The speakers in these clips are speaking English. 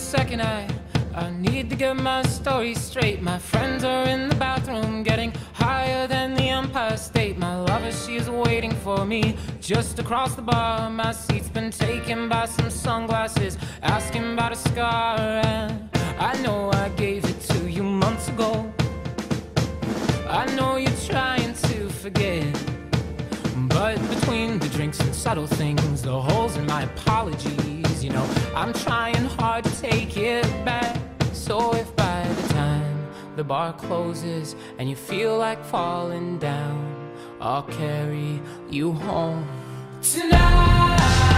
second. I need to get my story straight. My friends are in the bathroom, getting higher than the Empire State. My lover, she is waiting for me just across the bar. My seat's been taken by some sunglasses, asking about a scar. And I know I gave it to you months ago. I know you're trying to forget, but between the drinks and subtle things, the holes in my apologies, you know, I'm trying hard to take it back. So if by the time the bar closes and you feel like falling down, I'll carry you home tonight.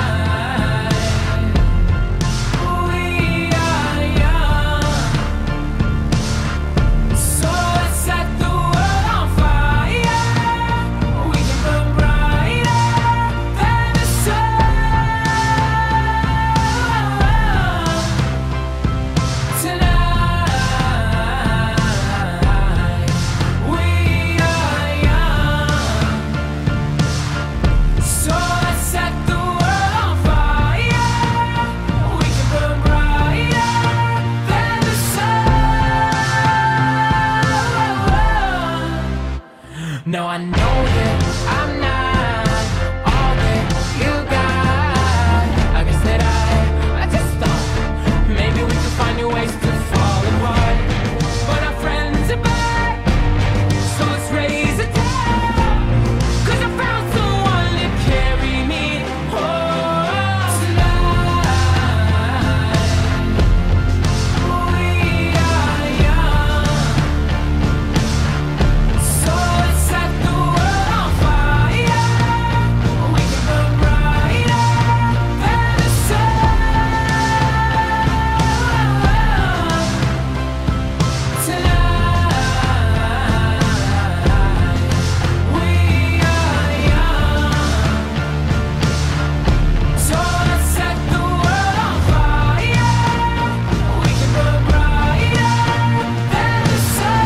No, I know that I'm not all that you got. I guess that I just thought maybe we could find new ways to fall apart. But our friends are back, so let's raise a toast, 'cause I found someone to carry me home tonight. We are young, so let's set the world on fire. We can burn brighter than the sun tonight. We are young, so let's set the world on fire. We can burn brighter than the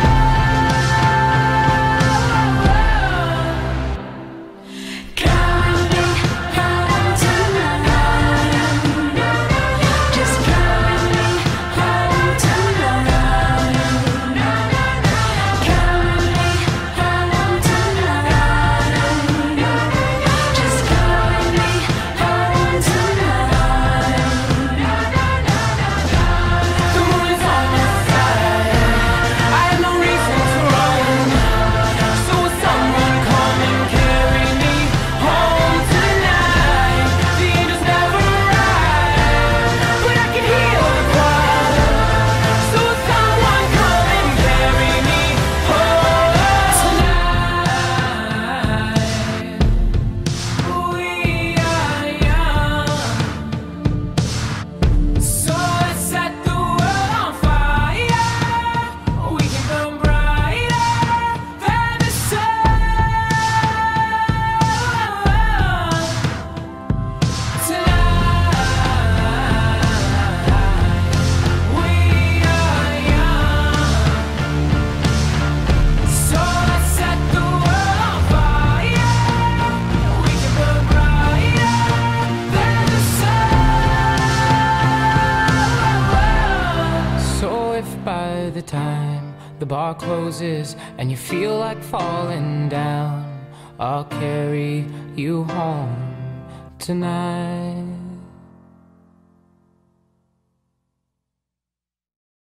sun. Coming home tonight. Just coming home tonight. Coming home tonight. Just coming home tonight. The moon is on my side. I have no reason to run. So will someone come and carry me home tonight? The angels never arrive, but I can hear the choir. So will someone come and carry me home tonight? We are young, so let's set the world on fire. We can burn brighter than the sun tonight. We are young, so let's set the world on fire. We can burn brighter than the sun. So if by the time the bar closes and you feel like falling down, I'll carry you home tonight.